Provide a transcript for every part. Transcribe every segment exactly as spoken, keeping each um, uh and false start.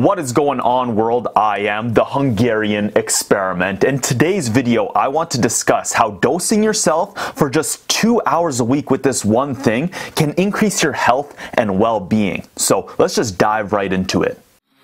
What is going on, world? I am the Hungarian Experiment. In today's video, I want to discuss how dosing yourself for just two hours a week with this one thing can increase your health and well-being. So let's just dive right into it.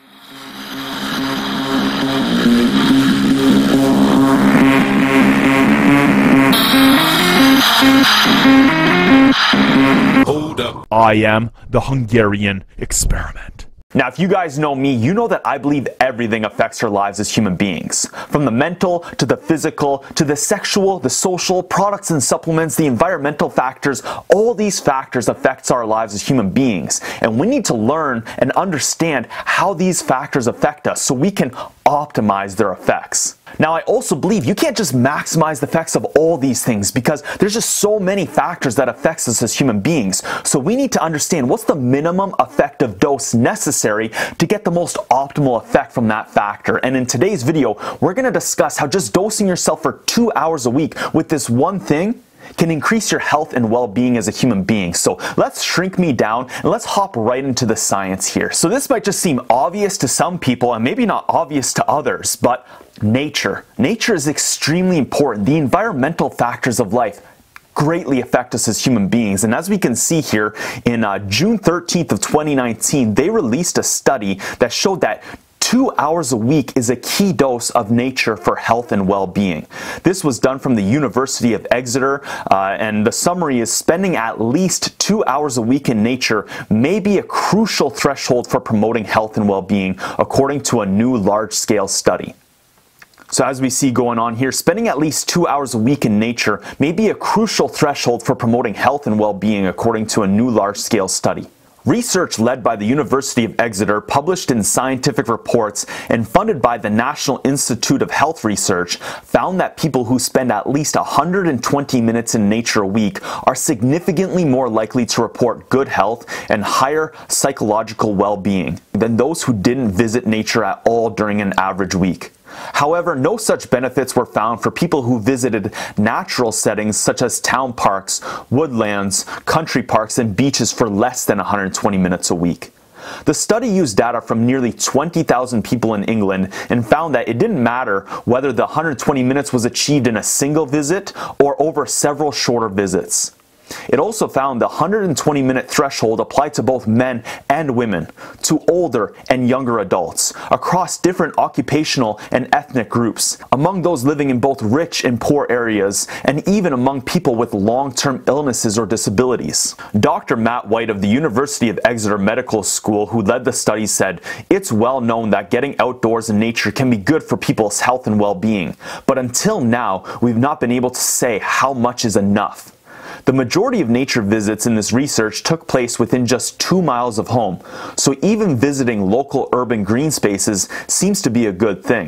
Hold up. I am the Hungarian Experiment. Now, if you guys know me, you know that I believe everything affects our lives as human beings. From the mental, to the physical, to the sexual, the social, products and supplements, the environmental factors, all these factors affect our lives as human beings. And we need to learn and understand how these factors affect us so we can optimize their effects. Now, I also believe you can't just maximize the effects of all these things because there's just so many factors that affects us as human beings. So we need to understand what's the minimum effective dose necessary to get the most optimal effect from that factor. And in today's video, we're going to discuss how just dosing yourself for two hours a week with this one thing can increase your health and well-being as a human being. So let's shrink me down and let's hop right into the science here. So this might just seem obvious to some people and maybe not obvious to others, but nature. Nature is extremely important. The environmental factors of life greatly affect us as human beings. And as we can see here, in uh, June thirteenth of twenty nineteen, they released a study that showed that Two hours a week is a key dose of nature for health and well-being. This was done from the University of Exeter, uh, and the summary is spending at least two hours a week in nature may be a crucial threshold for promoting health and well-being, according to a new large-scale study. So as we see going on here, spending at least two hours a week in nature may be a crucial threshold for promoting health and well-being, according to a new large-scale study. Research led by the University of Exeter, published in Scientific Reports and funded by the National Institute of Health Research, found that people who spend at least one hundred twenty minutes in nature a week are significantly more likely to report good health and higher psychological well-being than those who didn't visit nature at all during an average week. However, no such benefits were found for people who visited natural settings such as town parks, woodlands, country parks, and beaches for less than one hundred twenty minutes a week. The study used data from nearly twenty thousand people in England and found that it didn't matter whether the one hundred twenty minutes was achieved in a single visit or over several shorter visits. It also found the one hundred twenty minute threshold applied to both men and women, to older and younger adults, across different occupational and ethnic groups, among those living in both rich and poor areas, and even among people with long-term illnesses or disabilities. Doctor Matt White of the University of Exeter Medical School, who led the study, said, "It's well known that getting outdoors in nature can be good for people's health and well-being, but until now, we've not been able to say how much is enough." The majority of nature visits in this research took place within just two miles of home, so even visiting local urban green spaces seems to be a good thing.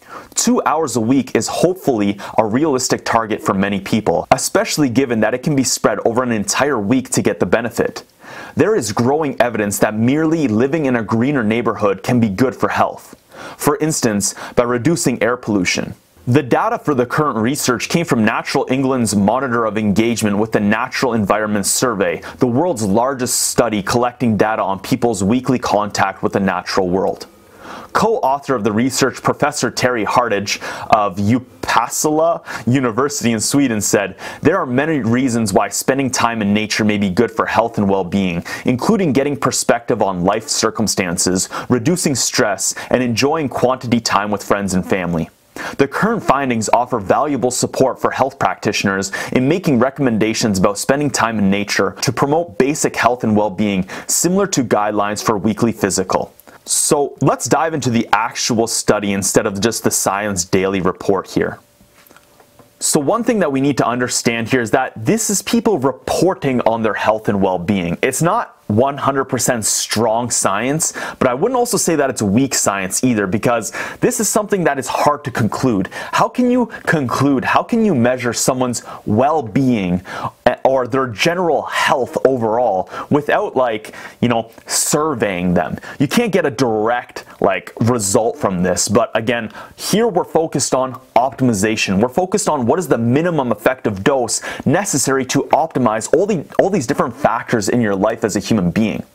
Two hours a week is hopefully a realistic target for many people, especially given that it can be spread over an entire week to get the benefit. There is growing evidence that merely living in a greener neighborhood can be good for health. For instance, by reducing air pollution. The data for the current research came from Natural England's Monitor of Engagement with the Natural Environment Survey, the world's largest study collecting data on people's weekly contact with the natural world. Co-author of the research, Professor Terry Hartage of Uppsala University in Sweden, said, "There are many reasons why spending time in nature may be good for health and well-being, including getting perspective on life circumstances, reducing stress, and enjoying quality time with friends and family." The current findings offer valuable support for health practitioners in making recommendations about spending time in nature to promote basic health and well-being, similar to guidelines for weekly physical. So let's dive into the actual study instead of just the Science Daily report here. So one thing that we need to understand here is that this is people reporting on their health and well-being. It's not one hundred percent strong science, but I wouldn't also say that it's weak science either, because this is something that is hard to conclude. How can you conclude, how can you measure someone's well-being or their general health overall without, like, you know, surveying them? You can't get a direct, like, result from this. But again, here we're focused on optimization. We're focused on what is the minimum effective dose necessary to optimize all the all these different factors in your life as a human being.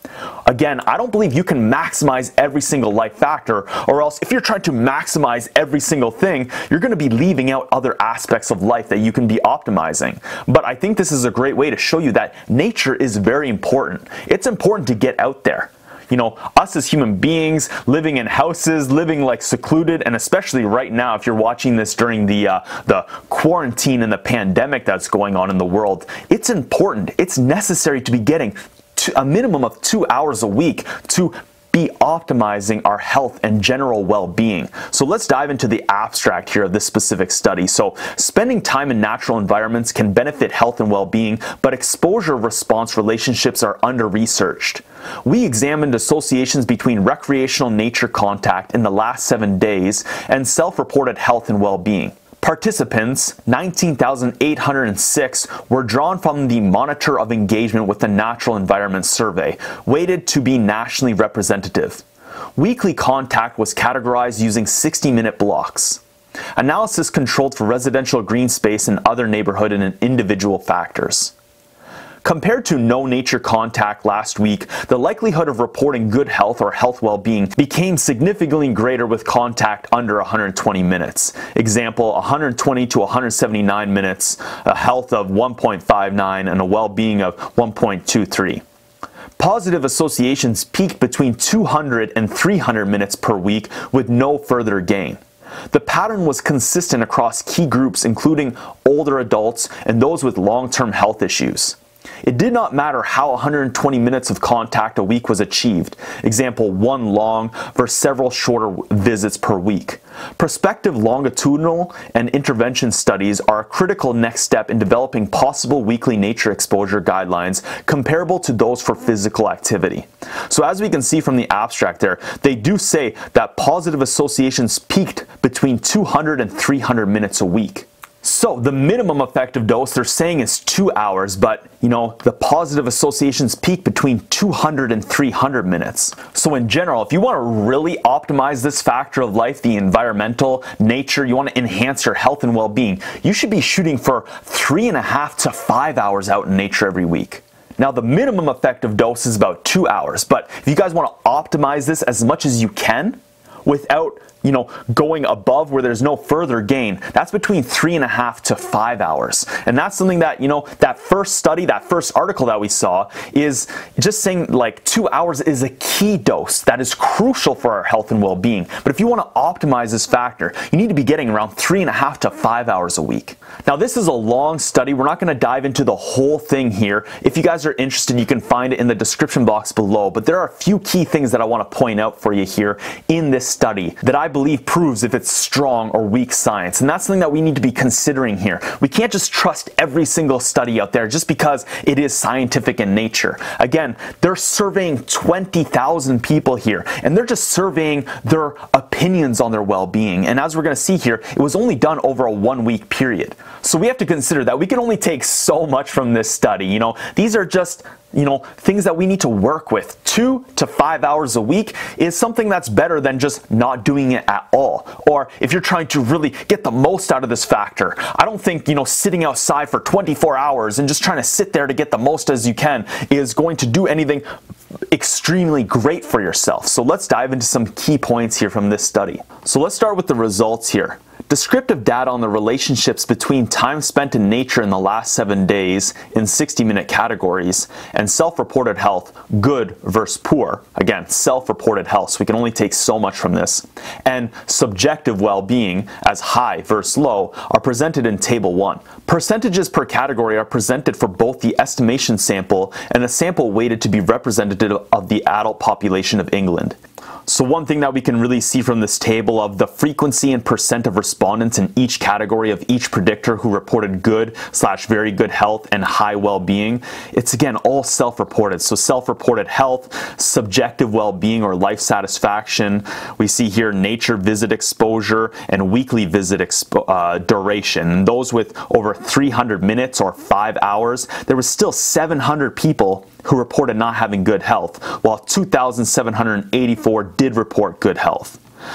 Again, I don't believe you can maximize every single life factor, or else if you're trying to maximize every single thing, you're going to be leaving out other aspects of life that you can be optimizing. But I think this is a great way to show you that nature is very important. It's important to get out there. You know, us as human beings, living in houses, living like secluded, and especially right now, if you're watching this during the uh, the quarantine and the pandemic that's going on in the world, it's important, it's necessary to be getting to a minimum of two hours a week to be optimizing our health and general well-being. So let's dive into the abstract here of this specific study. So spending time in natural environments can benefit health and well-being, but exposure-response relationships are under-researched. We examined associations between recreational nature contact in the last seven days and self-reported health and well-being. Participants, nineteen thousand eight hundred six, were drawn from the Monitor of Engagement with the Natural Environment Survey, weighted to be nationally representative. Weekly contact was categorized using sixty minute blocks. Analysis controlled for residential green space and other neighborhood and individual factors. Compared to no nature contact last week, the likelihood of reporting good health or health well-being became significantly greater with contact under one hundred twenty minutes. Example, one hundred twenty to one hundred seventy-nine minutes, a health of one point five nine and a well-being of one point two three. Positive associations peaked between two hundred and three hundred minutes per week with no further gain. The pattern was consistent across key groups including older adults and those with long-term health issues. It did not matter how one hundred twenty minutes of contact a week was achieved, example one long versus several shorter visits per week. Prospective longitudinal and intervention studies are a critical next step in developing possible weekly nature exposure guidelines comparable to those for physical activity. So as we can see from the abstract there, they do say that positive associations peaked between two hundred and three hundred minutes a week. So the minimum effective dose they're saying is two hours, but you know, the positive associations peak between two hundred and three hundred minutes. So in general, if you want to really optimize this factor of life, the environmental nature, you want to enhance your health and well-being, you should be shooting for three and a half to five hours out in nature every week. Now the minimum effective dose is about two hours, but if you guys want to optimize this as much as you can without you know, going above where there's no further gain, that's between three and a half to five hours. And that's something that, you know, that first study, that first article that we saw is just saying like two hours is a key dose that is crucial for our health and well-being. But if you want to optimize this factor, you need to be getting around three and a half to five hours a week. Now this is a long study. We're not going to dive into the whole thing here. If you guys are interested, you can find it in the description box below. But there are a few key things that I want to point out for you here in this study that I believe proves if it's strong or weak science. And that's something that we need to be considering here. We can't just trust every single study out there just because it is scientific in nature. Again, they're surveying twenty thousand people here, and they're just surveying their opinions on their well-being. And as we're going to see here, it was only done over a one-week period. So we have to consider that we can only take so much from this study. You know, these are just you know, things that we need to work with. Two to five hours a week is something that's better than just not doing it at all. Or if you're trying to really get the most out of this factor, I don't think, you know, sitting outside for twenty-four hours and just trying to sit there to get the most as you can is going to do anything extremely great for yourself. So let's dive into some key points here from this study. So let's start with the results here. Descriptive data on the relationships between time spent in nature in the last seven days in sixty minute categories and self-reported health, good versus poor. Again, self-reported health, so we can only take so much from this. And subjective well-being as high versus low are presented in table one. Percentages per category are presented for both the estimation sample and the sample weighted to be representative of the adult population of England. So one thing that we can really see from this table of the frequency and percent of respondents in each category of each predictor who reported good slash very good health and high well-being, it's again all self-reported. So self-reported health, subjective well-being or life satisfaction, we see here nature visit exposure and weekly visit expo uh, duration. And those with over three hundred minutes or five hours, there was still seven hundred people who reported not having good health, while two thousand seven hundred eighty-four did report good health.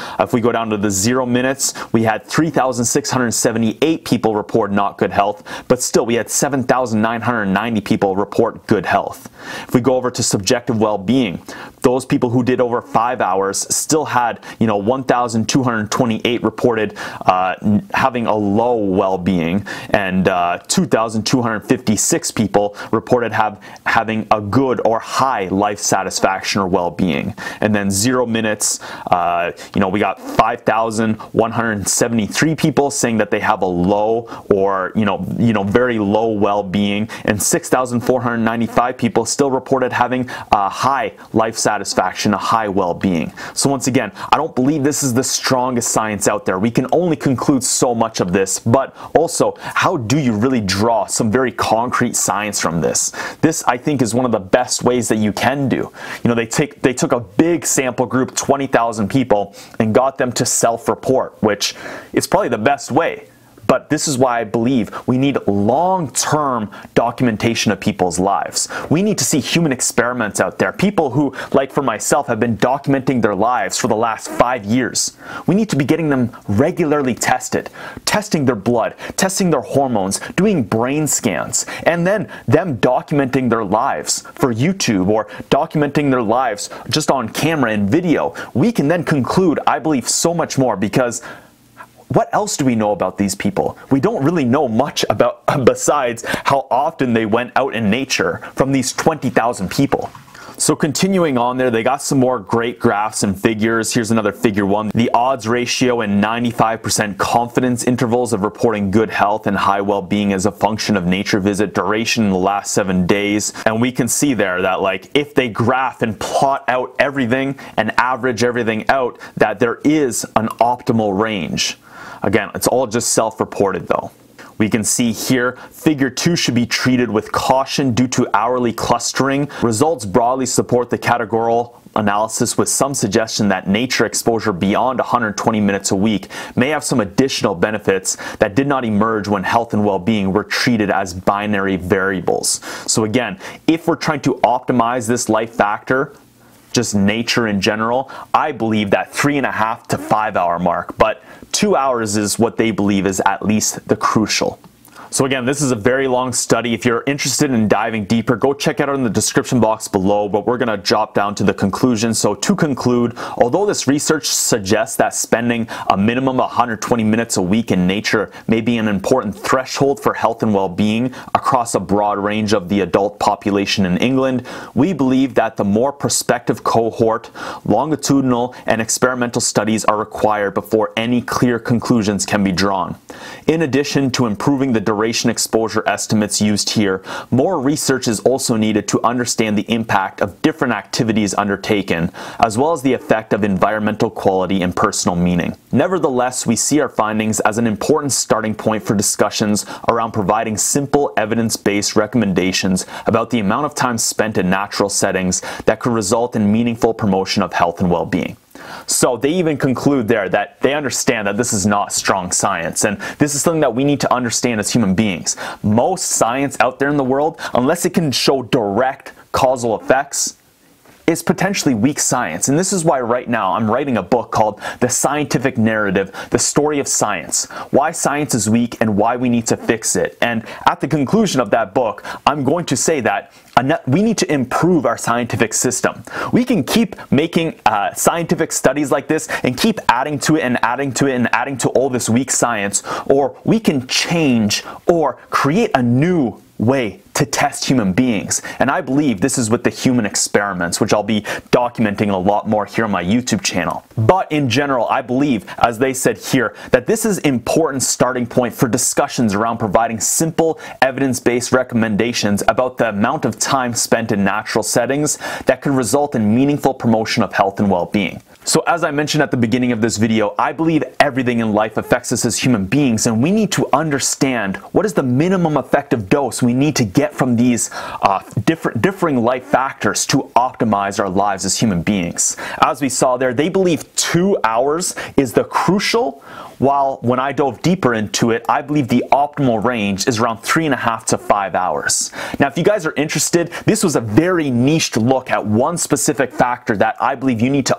If we go down to the zero minutes, we had three thousand six hundred seventy-eight people report not good health, but still we had seven thousand nine hundred ninety people report good health. If we go over to subjective well-being, those people who did over five hours still had, you know, one thousand two hundred twenty-eight reported uh, having a low well-being, and uh, two thousand two hundred fifty-six people reported have having a good or high life satisfaction or well-being. And then zero minutes, uh, you know, we got five thousand one hundred seventy-three people saying that they have a low or, you know, you know, very low well-being, and six thousand four hundred ninety-five people still reported having a high life satisfaction, a high well-being. So once again, I don't believe this is the strongest science out there. We can only conclude so much of this, but also, how do you really draw some very concrete science from this? This, I think, is one of the best ways that you can do. You know, they take they took a big sample group, twenty thousand people, and got them to self-report, which is probably the best way. But this is why I believe we need long-term documentation of people's lives. We need to see human experiments out there. People who, like for myself, have been documenting their lives for the last five years. We need to be getting them regularly tested, testing their blood, testing their hormones, doing brain scans, and then them documenting their lives for YouTube or documenting their lives just on camera and video. We can then conclude, I believe, so much more, because what else do we know about these people? We don't really know much about besides how often they went out in nature from these twenty thousand people. So continuing on there, they got some more great graphs and figures. Here's another figure one. The odds ratio and ninety-five percent confidence intervals of reporting good health and high well-being as a function of nature visit duration in the last seven days. And we can see there that, like, if they graph and plot out everything and average everything out, that there is an optimal range. Again, it's all just self-reported though. We can see here, figure two should be treated with caution due to hourly clustering. Results broadly support the categorical analysis, with some suggestion that nature exposure beyond one hundred twenty minutes a week may have some additional benefits that did not emerge when health and well-being were treated as binary variables. So again, if we're trying to optimize this life factor, just nature in general, I believe that three and a half to five hour mark, but two hours is what they believe is at least the crucial. So again, this is a very long study. If you're interested in diving deeper, go check it out in the description box below, but we're going to drop down to the conclusion. So to conclude, although this research suggests that spending a minimum of one hundred twenty minutes a week in nature may be an important threshold for health and well-being across a broad range of the adult population in England, we believe that the more prospective cohort, longitudinal, and experimental studies are required before any clear conclusions can be drawn. In addition to improving the duration exposure estimates used here, more research is also needed to understand the impact of different activities undertaken, as well as the effect of environmental quality and personal meaning. Nevertheless, we see our findings as an important starting point for discussions around providing simple evidence-based recommendations about the amount of time spent in natural settings that could result in meaningful promotion of health and well-being. So they even conclude there that they understand that this is not strong science, and this is something that we need to understand as human beings. Most science out there in the world, unless it can show direct causal effects, is potentially weak science. And this is why right now I'm writing a book called The Scientific Narrative, The Story of Science, Why Science is Weak and Why We Need to Fix It. And at the conclusion of that book, I'm going to say that we need to improve our scientific system. We can keep making uh, scientific studies like this and keep adding to it and adding to it and adding to all this weak science, or we can change or create a new way to test human beings. And I believe this is with the human experiments, which I'll be documenting a lot more here on my YouTube channel. But in general, I believe, as they said here, that this is an important starting point for discussions around providing simple evidence-based recommendations about the amount of time spent in natural settings that could result in meaningful promotion of health and well-being. So as I mentioned at the beginning of this video, I believe everything in life affects us as human beings, and we need to understand what is the minimum effective dose we need to get from these uh, different, differing life factors to optimize our lives as human beings. As we saw there, they believe two hours is the crucial, while when I dove deeper into it, I believe the optimal range is around three and a half to five hours. Now, if you guys are interested, this was a very niched look at one specific factor that I believe you need to optimize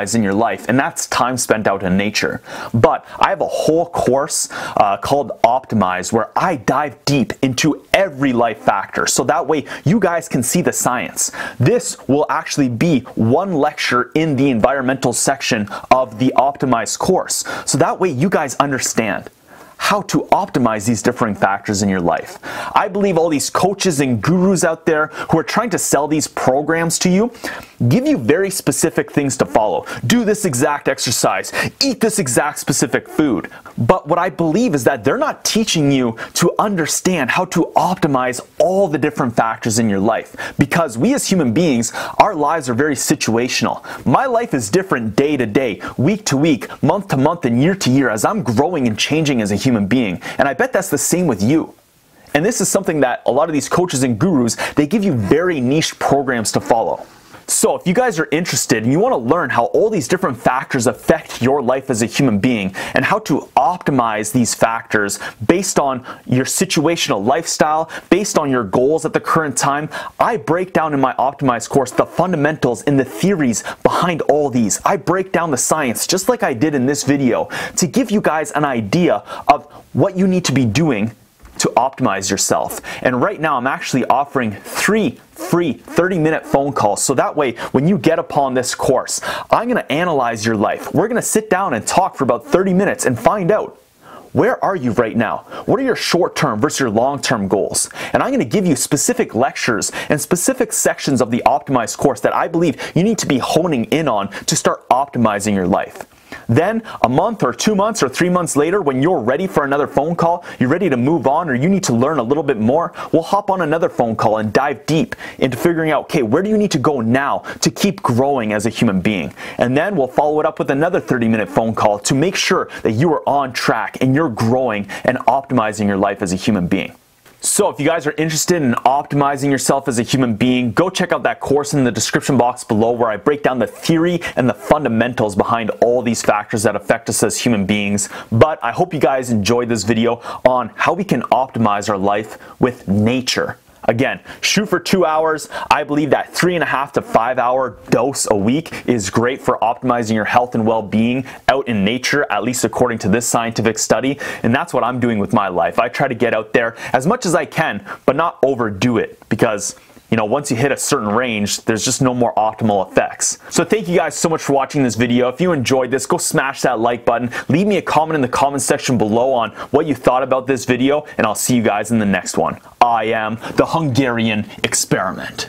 optimize in your life, and that's time spent out in nature. But I have a whole course uh, called Optimize where I dive deep into every life factor, so that way you guys can see the science. This will actually be one lecture in the environmental section of the Optimize course, so that way you guys understand how to optimize these differing factors in your life. I believe all these coaches and gurus out there who are trying to sell these programs to you give you very specific things to follow. Do this exact exercise, eat this exact specific food. But what I believe is that they're not teaching you to understand how to optimize all the different factors in your life. Because we as human beings, our lives are very situational. My life is different day to day, week to week, month to month, and year to year as I'm growing and changing as a human being. And I bet that's the same with you. And this is something that a lot of these coaches and gurus, they give you very niche programs to follow. So if you guys are interested and you want to learn how all these different factors affect your life as a human being and how to optimize these factors based on your situational lifestyle, based on your goals at the current time, I break down in my Optimize course the fundamentals and the theories behind all these. I break down the science just like I did in this video to give you guys an idea of what you need to be doing to optimize yourself. And right now I'm actually offering three free thirty minute phone calls, so that way when you get upon this course, I'm going to analyze your life. We're going to sit down and talk for about thirty minutes and find out, where are you right now? What are your short-term versus your long-term goals? And I'm going to give you specific lectures and specific sections of the Optimize course that I believe you need to be honing in on to start optimizing your life. Then, a month or two months or three months later, when you're ready for another phone call, you're ready to move on, or you need to learn a little bit more, we'll hop on another phone call and dive deep into figuring out, okay, where do you need to go now to keep growing as a human being? And then we'll follow it up with another thirty minute phone call to make sure that you are on track and you're growing and optimizing your life as a human being. So if you guys are interested in optimizing yourself as a human being, go check out that course in the description box below where I break down the theory and the fundamentals behind all these factors that affect us as human beings. But I hope you guys enjoyed this video on how we can optimize our life with nature. Again, shoot for two hours. I believe that three and a half to five hour dose a week is great for optimizing your health and well-being out in nature, at least according to this scientific study. And that's what I'm doing with my life. I try to get out there as much as I can, but not overdo it, because you know, once you hit a certain range, there's just no more optimal effects. So thank you guys so much for watching this video. If you enjoyed this, go smash that like button. Leave me a comment in the comment section below on what you thought about this video, and I'll see you guys in the next one. I am the Hungarian Experiment.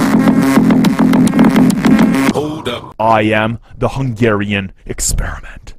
I am the Hungarian Experiment.